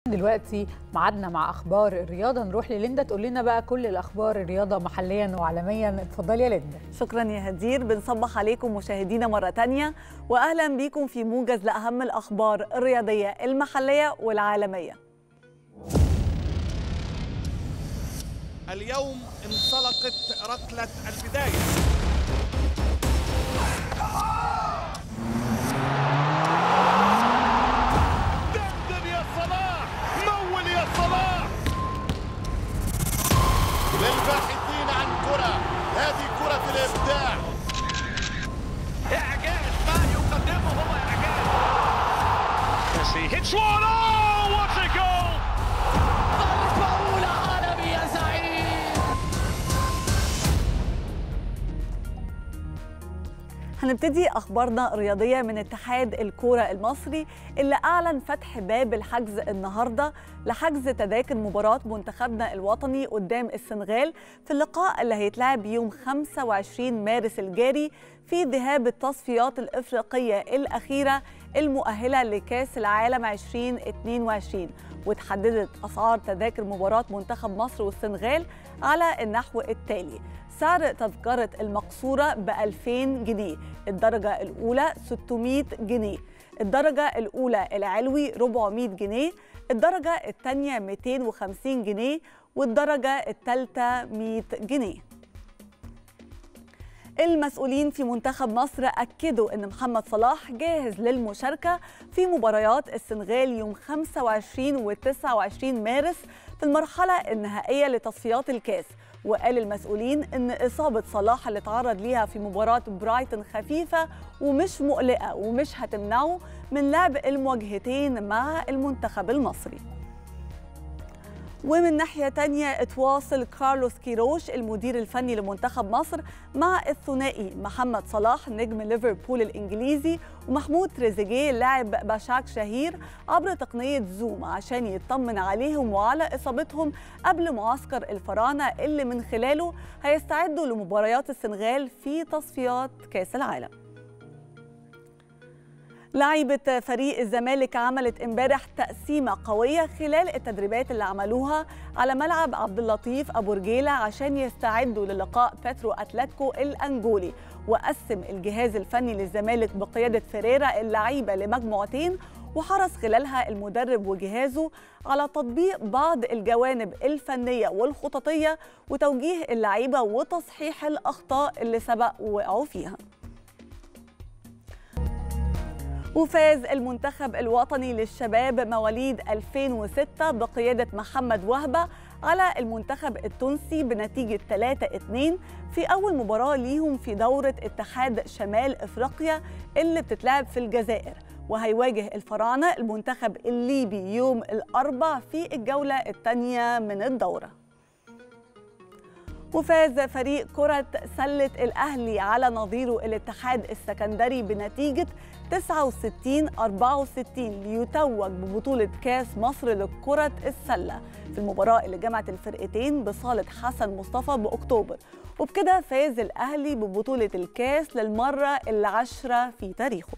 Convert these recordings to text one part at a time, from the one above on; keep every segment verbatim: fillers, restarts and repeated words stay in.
دلوقتي معادنا مع اخبار الرياضه، نروح لليندا تقول لنا بقى كل الاخبار الرياضه محليا وعالميا. اتفضلي يا ليندا. شكرا يا هدير. بنصبح عليكم مشاهدينا مره تانية واهلا بيكم في موجز لاهم الاخبار الرياضيه المحليه والعالميه. اليوم انطلقت ركله البدايه. للباحثين عن كرة، هذه كرة الإبداع. إعجاز ما يقدمه هو إعجاز. ميسي هيتس وان. أوه وات أ جول! ضربة أولى عالمي يا زعيم. هنبتدي أخبارنا الرياضية من اتحاد الكورة المصري اللي أعلن فتح باب الحجز النهاردة لحجز تذاكر مباراة منتخبنا الوطني قدام السنغال في اللقاء اللي هيتلعب يوم خمسة وعشرين مارس الجاري في ذهاب التصفيات الإفريقية الأخيرة المؤهلة لكأس العالم ألفين واثنين وعشرين. وتحددت أسعار تذاكر مباراة منتخب مصر والسنغال على النحو التالي: سعر تذكرة المقصورة ب ألفين جنيه، الدرجة الأولى ستمائة جنيه، الدرجة الأولى العلوي أربعمائة جنيه، الدرجة الثانية مئتين وخمسين جنيه، والدرجة الثالثة مئة جنيه. المسؤولين في منتخب مصر أكدوا أن محمد صلاح جاهز للمشاركة في مباريات السنغال يوم خمسة وعشرين وتسعة وعشرين مارس في المرحلة النهائية لتصفيات الكاس. وقال المسؤولين أن إصابة صلاح اللي تعرض ليها في مباراة برايتون خفيفة ومش مقلقة ومش هتمنعه من لعب المواجهتين مع المنتخب المصري. ومن ناحية تانية اتواصل كارلوس كيروش المدير الفني لمنتخب مصر مع الثنائي محمد صلاح نجم ليفربول الإنجليزي ومحمود تريزيجيه لاعب باشاك شهير عبر تقنية زوم عشان يطمن عليهم وعلى إصابتهم قبل معسكر الفراعنة اللي من خلاله هيستعدوا لمباريات السنغال في تصفيات كأس العالم. لاعيبة فريق الزمالك عملت امبارح تقسيمة قوية خلال التدريبات اللي عملوها على ملعب عبد اللطيف أبو رجيلة عشان يستعدوا للقاء باترو أتلتيكو الأنجولي. وقسم الجهاز الفني للزمالك بقيادة فيريرا اللعيبة لمجموعتين، وحرص خلالها المدرب وجهازه على تطبيق بعض الجوانب الفنية والخططية وتوجيه اللعيبة وتصحيح الأخطاء اللي سبق وقعوا فيها. وفاز المنتخب الوطني للشباب مواليد ألفين وستة بقيادة محمد وهبة على المنتخب التونسي بنتيجة ثلاثة اثنين في أول مباراة ليهم في دورة اتحاد شمال إفريقيا اللي بتتلعب في الجزائر. وهيواجه الفراعنة المنتخب الليبي يوم الأربعاء في الجولة الثانية من الدورة. وفاز فريق كرة سلة الأهلي على نظيره الاتحاد السكندري بنتيجة تسعة وستين أربعة وستين ليتوج ببطولة كاس مصر لكرة السلة في المباراة اللي جمعت الفرقتين بصالة حسن مصطفى بأكتوبر. وبكده فاز الأهلي ببطولة الكاس للمرة العاشرة في تاريخه.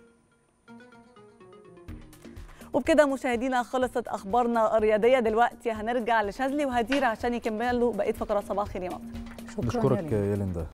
وبكده مشاهدينا خلصت أخبارنا الرياضية. دلوقتي هنرجع لشاذلي وهدير عشان يكملوا بقية فقرات صباح الخير يا مصر. شكرا يا ليندا.